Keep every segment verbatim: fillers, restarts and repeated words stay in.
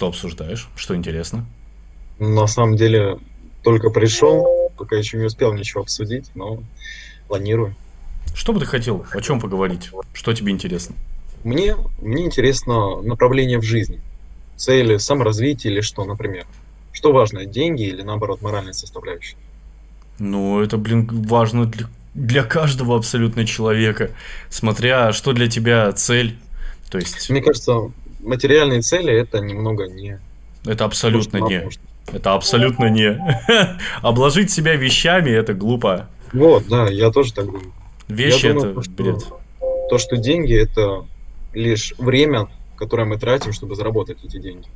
что обсуждаешь? Что интересно? На самом деле, только пришел, пока еще не успел ничего обсудить, но планирую. Что бы ты хотел? О чем поговорить? Что тебе интересно? Мне, мне интересно направление в жизни. Цели, саморазвитие или что, например. Что важно, деньги или, наоборот, моральная составляющая? Ну, это, блин, важно для, для каждого абсолютно человека. Смотря, что для тебя цель. То есть, Мне кажется, материальные цели это немного не это то, что абсолютно нам не. нужно. Это абсолютно не. Обложить себя вещами – это глупо. Вот, да, я тоже так думаю. Я Вещи – думаю, это то, бред. что, то, что деньги это лишь время, которое мы тратим, чтобы заработать эти деньги.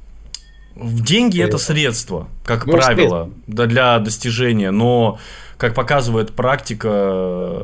В Деньги – это Э, средство, как Ну, правило, средства. да, для достижения, но, как показывает практика,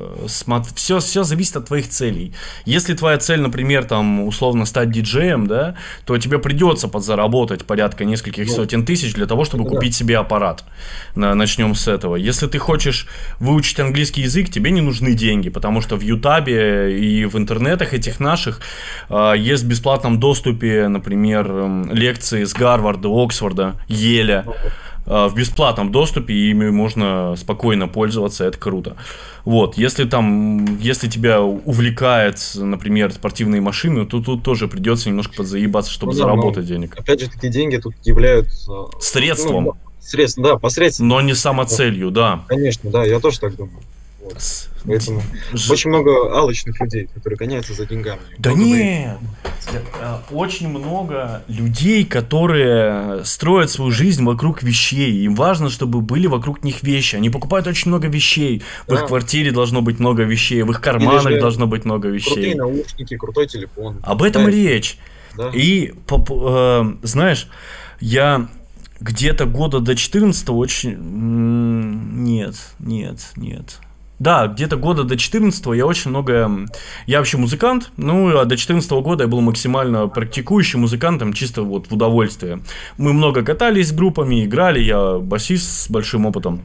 все, все зависит от твоих целей. Если твоя цель, например, там, условно стать диджеем, да, то тебе придется подзаработать порядка нескольких Ну, сотен тысяч для того, чтобы это да. купить себе аппарат. На- Начнем с этого. Если ты хочешь выучить английский язык, тебе не нужны деньги, потому что в Ютабе и в интернетах этих наших а, есть в бесплатном доступе, например, м, лекции с Гарварда, Оксфорда, Еля. а, В бесплатном доступе, и ими можно спокойно пользоваться, это круто. Вот, если там, если тебя увлекает, например, спортивные машины, то тут тоже придется немножко подзаебаться, Ну чтобы да, но заработать денег. опять же таки деньги тут являются, ну, да, Средством, средством, да, посредством. но не Да, самоцелью, да. конечно, да, я тоже так думаю. Вот. С- д- Поэтому ж- очень много алчных людей, которые гоняются за деньгами. Да Много времени. нет, э, очень много людей, которые строят свою жизнь вокруг вещей. Им важно, чтобы были вокруг них вещи. Они покупают очень много вещей. В их Да. квартире должно быть много вещей, в их Или карманах же должно быть много крутые вещей. наушники, крутой телефон. Об этом Да, и речь. да. И, поп- э, знаешь, я где-то года до четырнадцатого очень... м, Нет, нет, нет. Да, где-то года до четырнадцатого я очень много... м, Я вообще музыкант, ну, а до четырнадцатого года я был максимально практикующим музыкантом, чисто вот в удовольствие. Мы много катались с группами, играли, я басист с большим опытом.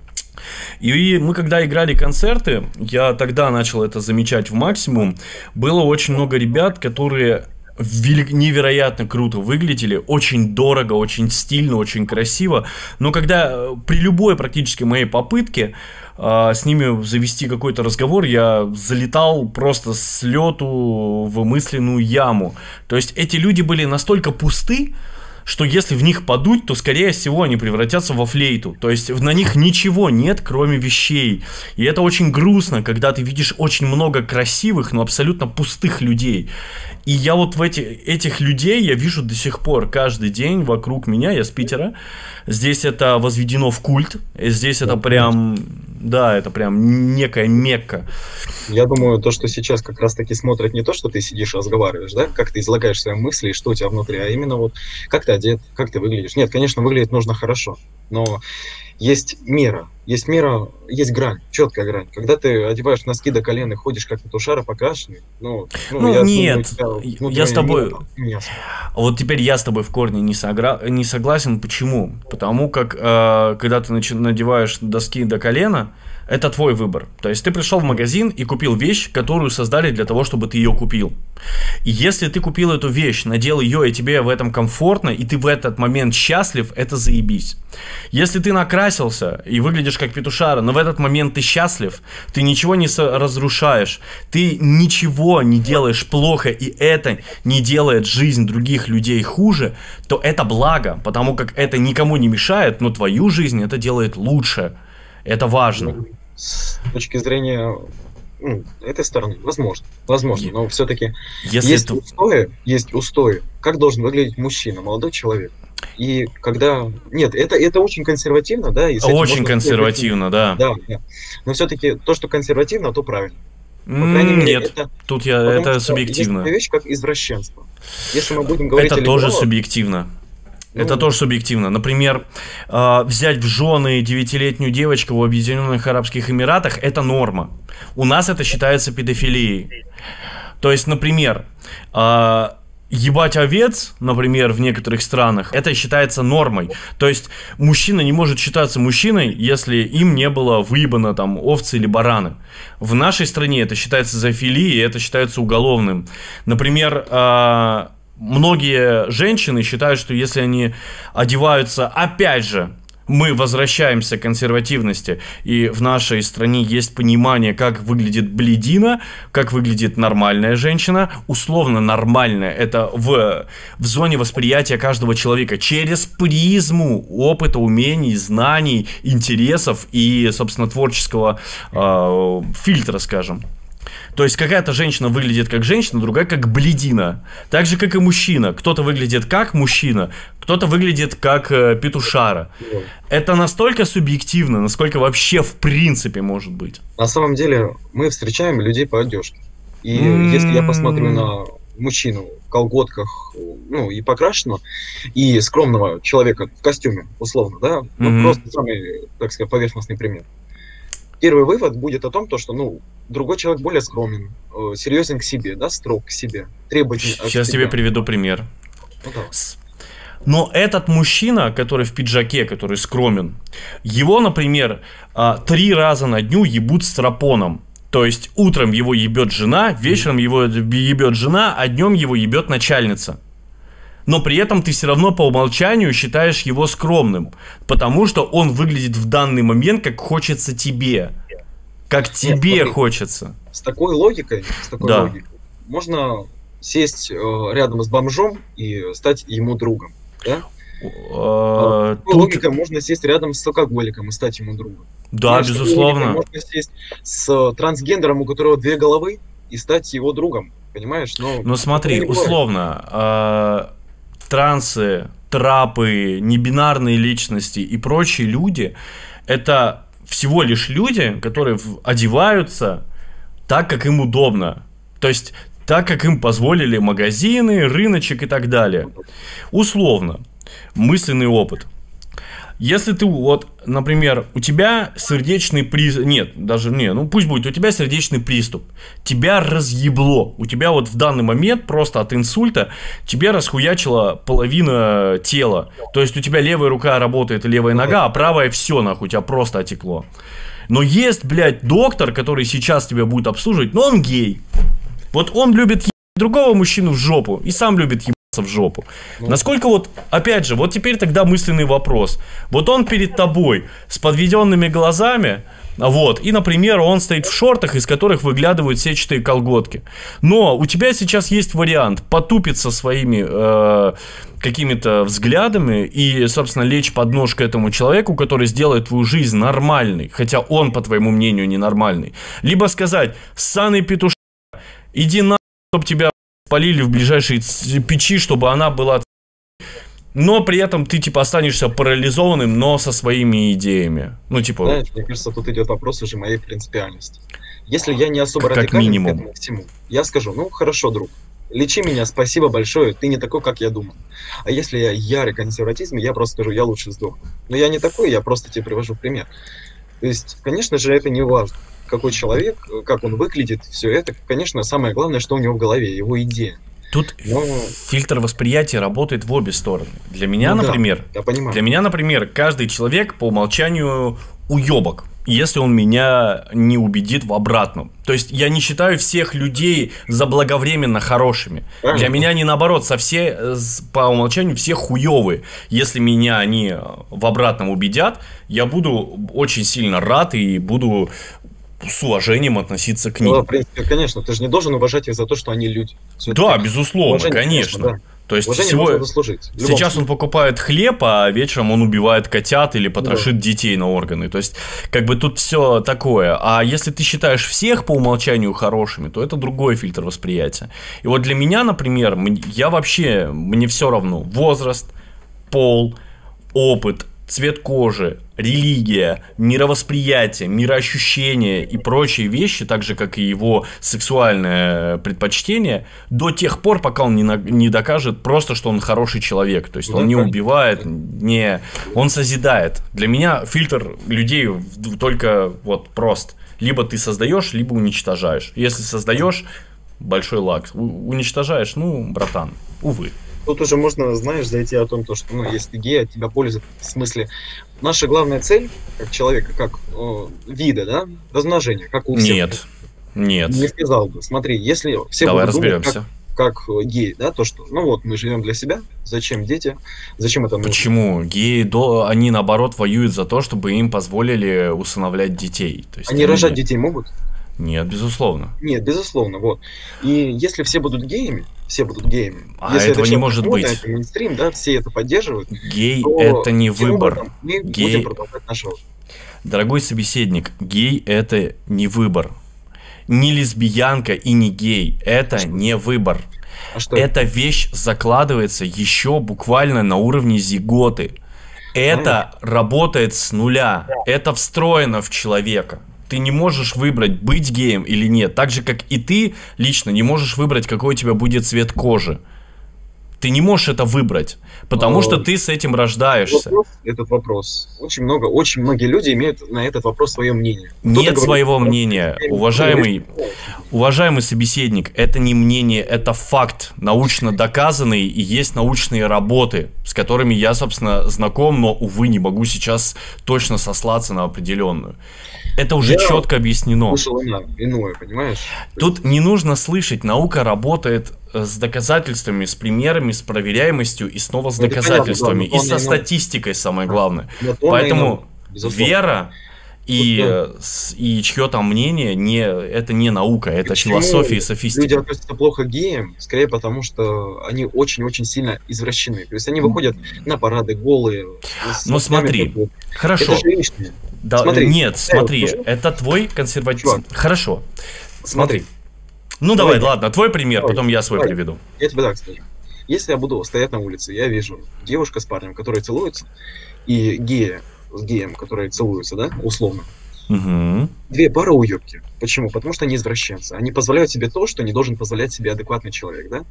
И мы, когда играли концерты, я тогда начал это замечать в максимум, было очень много ребят, которые вели- невероятно круто выглядели, очень дорого, очень стильно, очень красиво, но когда э, при любой практически моей попытке а, с ними завести какой-то разговор, я залетал просто с лету в мысленную яму. То есть эти люди были настолько пусты, что если в них подуть, то, скорее всего, они превратятся во флейту. То есть на них ничего нет, кроме вещей. И это очень грустно, когда ты видишь очень много красивых, но абсолютно пустых людей. И я вот в эти, этих людей я вижу до сих пор каждый день вокруг меня, я с Питера. Здесь это возведено в культ. и Здесь это Да, конечно. прям, да, это прям некая Мекка. Я думаю, то, что сейчас как раз-таки смотрят не то, что ты сидишь и разговариваешь, да, как ты излагаешь свои мысли и что у тебя внутри, а именно вот как ты одет, как ты выглядишь. Нет, конечно, выглядеть нужно хорошо, но есть мера, есть мера, есть грань, четкая грань. Когда ты одеваешь носки до колен и ходишь как петушара покрашенный, ну, ну, Ну, я думаю, у нет, тебя я с внутренняя мера тобой... там не ясна. А Вот теперь я с тобой в корне не, согра- не согласен. Почему? Потому как, э, когда ты начи- надеваешь доски до колена, это твой выбор. То есть ты пришел в магазин и купил вещь, которую создали для того, чтобы ты ее купил. И если ты купил эту вещь, надел ее, и тебе в этом комфортно, и ты в этот момент счастлив, это заебись. Если ты накрасился и выглядишь как петушара, но в этот момент ты счастлив, ты ничего не со- разрушаешь, ты ничего не делаешь плохо, и это не делает жизнь других людей хуже, то это благо, потому как это никому не мешает, но твою жизнь это делает лучше. Это важно. Ну, с точки зрения ну, этой стороны, возможно, возможно, Е- но все-таки Если есть ты... устои, есть устои, как должен выглядеть мужчина, молодой человек. И когда... Нет, это, это очень консервативно, да, и с этим Очень можно спорить. консервативно, да. Да, да. Но все-таки то, что консервативно, то правильно. По крайней М, мере, Нет, это... тут я... Потому это что есть такая субъективно. вещь, как извращенство. Если мы будем говорить Это о тоже либералах, субъективно. Это ну, тоже субъективно. Например, э, взять в жены девятилетнюю девочку в Объединенных Арабских Эмиратах – это норма. У нас это считается педофилией. То есть, например, э, ебать овец, например, в некоторых странах, это считается нормой. То есть, мужчина не может считаться мужчиной, если им не было выебано там овцы или бараны. В нашей стране это считается зоофилией, и это считается уголовным. Например, э, многие женщины считают, что если они одеваются, опять же, мы возвращаемся к консервативности, и в нашей стране есть понимание, как выглядит блядина, как выглядит нормальная женщина. Условно нормальная — это в, в зоне восприятия каждого человека через призму опыта, умений, знаний, интересов и, собственно, творческого э, фильтра, скажем. То есть какая-то женщина выглядит как женщина, другая как блядина. Так же, как и мужчина. Кто-то выглядит как мужчина, кто-то выглядит как э, петушара. Это настолько субъективно, насколько вообще в принципе может быть. На самом деле мы встречаем людей по одежке. И mm-hmm. если я посмотрю на мужчину в колготках, ну, и покрашенного, и скромного человека в костюме, условно, да, mm-hmm. ну, просто самый, так сказать, поверхностный пример. Первый вывод будет о том, то, что, ну, другой человек более скромен, э, серьезен к себе, да, строг к себе, требователен. Сейчас тебе приведу пример. Ну, да. Но этот мужчина, который в пиджаке, который скромен, его, например, три раза на дню ебут стропоном. То есть утром его ебет жена, вечером его ебет жена, а днем его ебет начальница. Но при этом ты все равно по умолчанию считаешь его скромным, потому что он выглядит в данный момент, как хочется тебе. Как тебе Нет, смотри, хочется. С такой логикой, с такой да. логикой можно сесть э, рядом с бомжом и стать ему другом. Да? А, с такой тут... логикой можно сесть рядом с алкоголиком и стать ему другом. Да, Знаешь, безусловно. Можно сесть с трансгендером, у которого две головы, и стать его другом. Понимаешь? Но, Но смотри, условно... А... Трансы, трапы, небинарные личности и прочие люди — это всего лишь люди, которые одеваются так, как им удобно. То есть так, как им позволили магазины, рыночек и так далее. Условно, мысленный опыт. Если ты, вот, например, у тебя сердечный приступ, нет, даже не, ну пусть будет, у тебя сердечный приступ, тебя разъебло, у тебя вот в данный момент просто от инсульта тебе расхуячила половина тела, то есть у тебя левая рука работает и левая нога, а правая все нахуй, у тебя просто отекло. Но есть, блядь, доктор, который сейчас тебя будет обслуживать, но он гей, вот он любит ебать другого мужчину в жопу и сам любит ебать в жопу. Ну. Насколько вот, опять же, вот теперь тогда мысленный вопрос. Вот он перед тобой с подведенными глазами, вот, и, например, он стоит в шортах, из которых выглядывают сетчатые колготки. Но у тебя сейчас есть вариант потупиться своими э, какими-то взглядами и, собственно, лечь под нож к этому человеку, который сделает твою жизнь нормальной, хотя он, по твоему мнению, ненормальный. Либо сказать: ссаный петуш, иди на, чтоб тебя полили в ближайшей печи, чтобы она была... Но при этом ты, типа, останешься парализованным, но со своими идеями. Ну, типа... Знаешь, мне кажется, тут идет вопрос уже моей принципиальности. Если я не особо как радикален минимум. к этому всему, я скажу: ну, хорошо, друг, лечи меня, спасибо большое, ты не такой, как я думал. А если я ярый консерватизм, я просто скажу: я лучше сдохну. Но я не такой, я просто тебе привожу пример. То есть, конечно же, это не важно, какой человек, как он выглядит, все это, конечно, самое главное, что у него в голове, его идея. Тут Но... фильтр восприятия работает в обе стороны. Для меня, ну, например, да, я понимаю. Для меня, например, каждый человек по умолчанию уебок, если он меня не убедит в обратном. То есть я не считаю всех людей заблаговременно хорошими. Правильно. Для меня они, наоборот, со все, по умолчанию все хуевые. Если меня они в обратном убедят, я буду очень сильно рад и буду с уважением относиться к ним. Ну, в принципе, конечно, ты же не должен уважать их за то, что они люди. Да, безусловно, уважение, конечно. конечно да. То есть всего... сейчас он покупает хлеб, а вечером он убивает котят или потрошит да. детей на органы. То есть, как бы тут все такое. А если ты считаешь всех по умолчанию хорошими, то это другой фильтр восприятия. И вот для меня, например, я вообще, мне все равно возраст, пол, опыт, цвет кожи, религия, мировосприятие, мироощущение и прочие вещи, так же, как и его сексуальное предпочтение, до тех пор, пока он не, на, не докажет просто, что он хороший человек. То есть он не убивает, не, он созидает. Для меня фильтр людей только вот прост. Либо ты создаешь, либо уничтожаешь. Если создаешь, большой лак. У, уничтожаешь, ну, братан, увы. Тут уже можно, знаешь, зайти о том, что, ну, если ты гей, от тебя польза. В смысле, наша главная цель, как человека, как э, вида, да, размножение, как у всех. Нет, нет. Не сказал бы. Смотри, если все Давай будут разберемся. думать, как, как гей, да, то, что, ну вот, мы живем для себя, зачем дети, зачем это нужно? Почему? Геи, до, они наоборот воюют за то, чтобы им позволили усыновлять детей. То есть они, они рожать детей могут? Нет, безусловно. Нет, безусловно, вот. И если все будут геями, все будут геями, а если этого это не может модно, быть. Это мейнстрим, да, все это поддерживают. Гей это не выбор. Мы гей... будем продолжать нашего. Дорогой собеседник, гей это не выбор. Ни лесбиянка и не гей, это что? не выбор. А что Эта это? вещь закладывается еще буквально на уровне зиготы. Это а работает с нуля. Это встроено в человека. Ты не можешь выбрать, быть геем или нет. Так же, как и ты лично не можешь выбрать, какой у тебя будет цвет кожи. Ты не можешь это выбрать, потому а, что ты с этим рождаешься. Вопрос, этот вопрос. Очень много, очень многие люди имеют на этот вопрос свое мнение. Нет говорит, своего мнения, уважаемый, уважаемый собеседник. Это не мнение, это факт, научно доказанный, и есть научные работы, с которыми я, собственно, знаком, но, увы, не могу сейчас точно сослаться на определенную. Это уже я четко объяснено. Иное, понимаешь? Тут не нужно слышать, наука работает с доказательствами, с примерами, с проверяемостью и снова с это доказательствами, понятно, да, и со статистикой, самое главное. Поэтому вера и, и чье-то мнение, не, это не наука, это Почему философия и софистика. Люди относятся плохо к геям, скорее потому, что они очень-очень сильно извращены. То есть они выходят на парады голые. Ну смотри, хорошо. Это же лишнее. Да, смотри, нет, смотри, я это твой консерватизм. Хорошо, смотри. Ну давай, давай, ладно, твой пример, давай, потом я свой давай. приведу. Я тебе так скажу. Если я буду стоять на улице, я вижу девушка с парнем, которые целуются, и гея с геем, которые целуются, да, условно. Угу. Две пары уёбки. Почему? Потому что они извращенцы. Они позволяют себе то, что не должен позволять себе адекватный человек, да?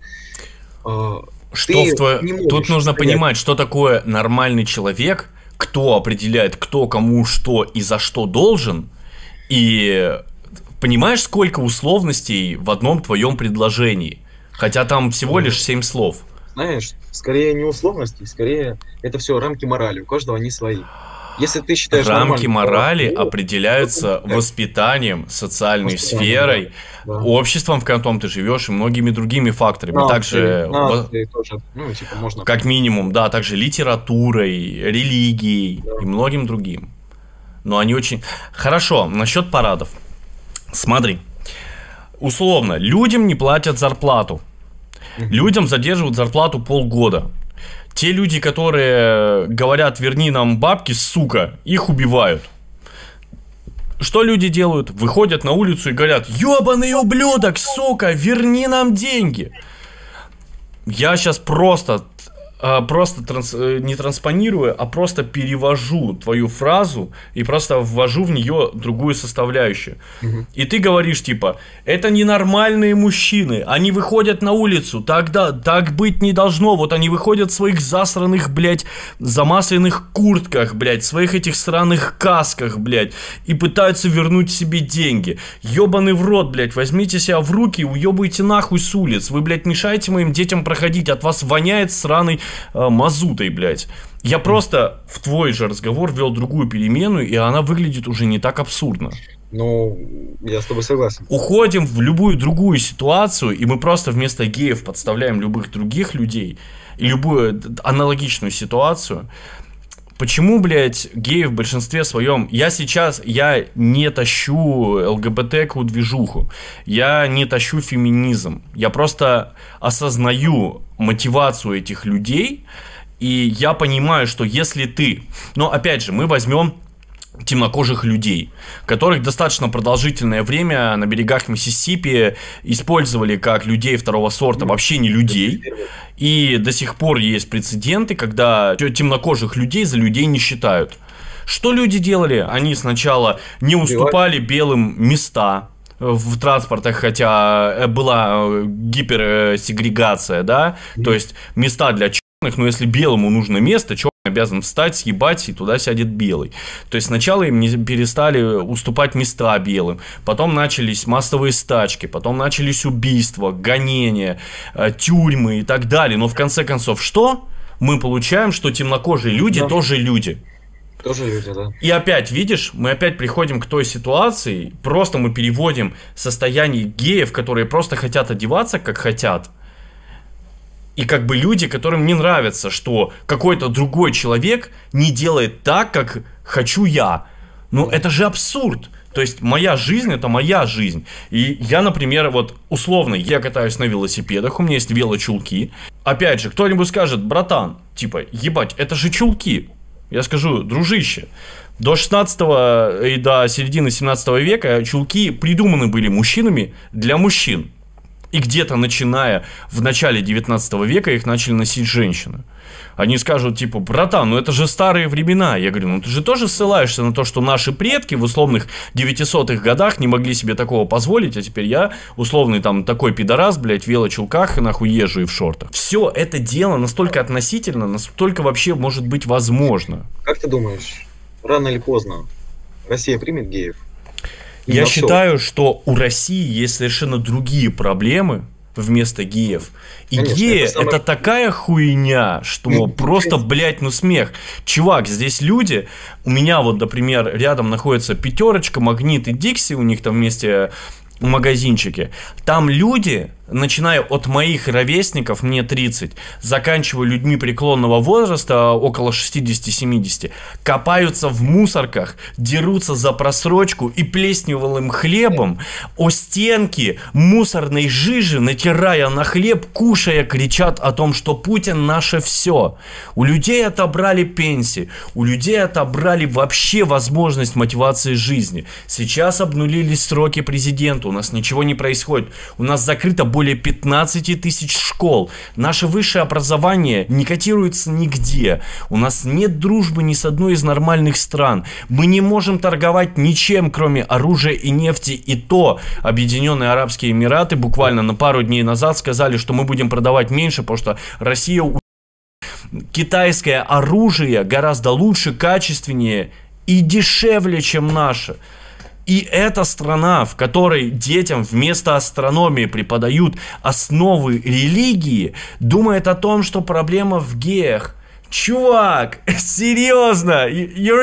Что в твое... Тут нужно стоять... понимать, что такое нормальный человек, кто определяет, кто кому что и за что должен, и... Понимаешь, сколько условностей в одном твоем предложении? Хотя там всего лишь семь слов. Знаешь, скорее не условности, скорее это все рамки морали. У каждого они свои. Если ты считаешь рамки морали то, определяются то, воспитанием, социальной сферой, да. обществом, в котором ты живешь, и многими другими факторами. Да, также, да, в... тоже, ну, типа, можно... как минимум, да, также литературой, религией да. и многим другим. Но они очень... Хорошо, насчет парадов. Смотри, условно, людям не платят зарплату. Людям задерживают зарплату полгода. Те люди, которые говорят, верни нам бабки, сука, их убивают. Что люди делают? Выходят на улицу и говорят, ёбаный ублюдок, сука, верни нам деньги. Я сейчас просто... Просто транс, не транспонирую, а просто перевожу твою фразу и просто ввожу в нее другую составляющую. Угу. И ты говоришь, типа, это ненормальные мужчины, они выходят на улицу, тогда так быть не должно. Вот они выходят в своих засранных, блядь, замасленных куртках, блядь, в своих этих сраных касках, блядь, и пытаются вернуть себе деньги. Ёбаный в рот, блядь, возьмите себя в руки и уёбайте нахуй с улиц. Вы, блядь, мешаете моим детям проходить, от вас воняет сраный мазутой, блядь. Я просто в твой же разговор ввел другую переменную, и она выглядит уже не так абсурдно. Ну, я с тобой согласен. Уходим в любую другую ситуацию, и мы просто вместо геев подставляем любых других людей, и любую аналогичную ситуацию. Почему, блядь, геи в большинстве своем... Я сейчас, я не тащу ЛГБТ-ку движуху, я не тащу феминизм. Я просто осознаю мотивацию этих людей, и я понимаю, что если ты... Но, опять же, мы возьмем темнокожих людей, которых достаточно продолжительное время на берегах Миссисипи использовали как людей второго сорта, вообще не людей. И до сих пор есть прецеденты, когда темнокожих людей за людей не считают. Что люди делали? Они сначала не уступали белым места в транспортах, хотя была гиперсегрегация, да, то есть места для черных, но если белому нужно место, черный обязан встать, съебать, и туда сядет белый. То есть сначала им не перестали уступать места белым, потом начались массовые стачки, потом начались убийства, гонения, тюрьмы и так далее. Но в конце концов, что? Мы получаем, что темнокожие люди да. тоже люди. Тоже люди, да. И опять, видишь, мы опять приходим к той ситуации, просто мы переводим состояние геев, которые просто хотят одеваться, как хотят, И как бы люди, которым не нравится, что какой-то другой человек не делает так, как хочу я. Ну, это же абсурд. То есть, моя жизнь – это моя жизнь. И я, например, вот условно, я катаюсь на велосипедах, у меня есть велочулки. Опять же, кто-нибудь скажет: братан, типа, ебать, это же чулки. Я скажу: дружище, до шестнадцатого и до середины семнадцатого века чулки придуманы были мужчинами для мужчин. И где-то начиная в начале девятнадцатого века их начали носить женщины. Они скажут типа: братан, ну это же старые времена. Я говорю: ну ты же тоже ссылаешься на то, что наши предки в условных девятисотых годах не могли себе такого позволить, а теперь я условный там такой пидорас, блядь, в велочулках, нахуй езжу и в шортах. Все это дело настолько относительно, настолько вообще может быть возможно. Как ты думаешь, рано или поздно Россия примет геев? Я на считаю, все. Что у России есть совершенно другие проблемы вместо геев. И Конечно, геи это, самое... это такая хуйня, что просто, блядь, ну смех. Чувак, здесь люди, у меня вот, например, рядом находится Пятерочка, Магнит и Дикси, у них там вместе магазинчики. Там люди, начиная от моих ровесников, мне тридцать, заканчивая людьми преклонного возраста, около шестьдесят-семьдесят, копаются в мусорках, дерутся за просрочку и плесневелым хлебом о стенки мусорной жижи, натирая на хлеб, кушая, кричат о том, что Путин наше все. У людей отобрали пенсии, у людей отобрали вообще возможность мотивации жизни. Сейчас обнулились сроки президента, у нас ничего не происходит. У нас закрыто более пятнадцати тысяч школ. Наше высшее образование не котируется нигде. У нас нет дружбы ни с одной из нормальных стран. Мы не можем торговать ничем, кроме оружия и нефти. И то Объединенные Арабские Эмираты буквально на пару дней назад сказали, что мы будем продавать меньше, потому что Россия... Китайское оружие гораздо лучше, качественнее и дешевле, чем наше. И эта страна, в которой детям вместо астрономии преподают основы религии, думает о том, что проблема в геях. Чувак, серьезно? You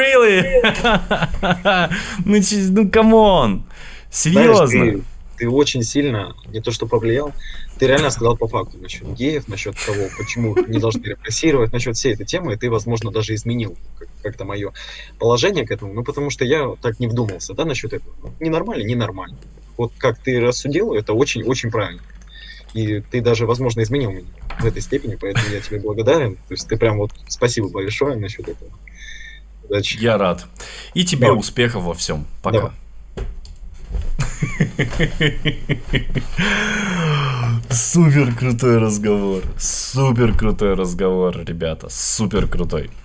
really? Ну, камон. Серьезно. Ты очень сильно, не то что повлиял, ты реально сказал по факту насчет геев, насчет того, почему не должны репрессировать, насчет всей этой темы, и ты, возможно, даже изменил как-то мое положение к этому, ну, потому что я так не вдумался, да, насчет этого. Ненормально, ненормально. Вот как ты рассудил, это очень-очень правильно. И ты даже, возможно, изменил меня в этой степени, поэтому я тебе благодарен. То есть ты прям вот спасибо большое насчет этого. Удачи. Я рад. И тебе Давай. Успехов во всем. Пока. Давай. Супер крутой разговор. Супер крутой разговор, ребята. Супер крутой.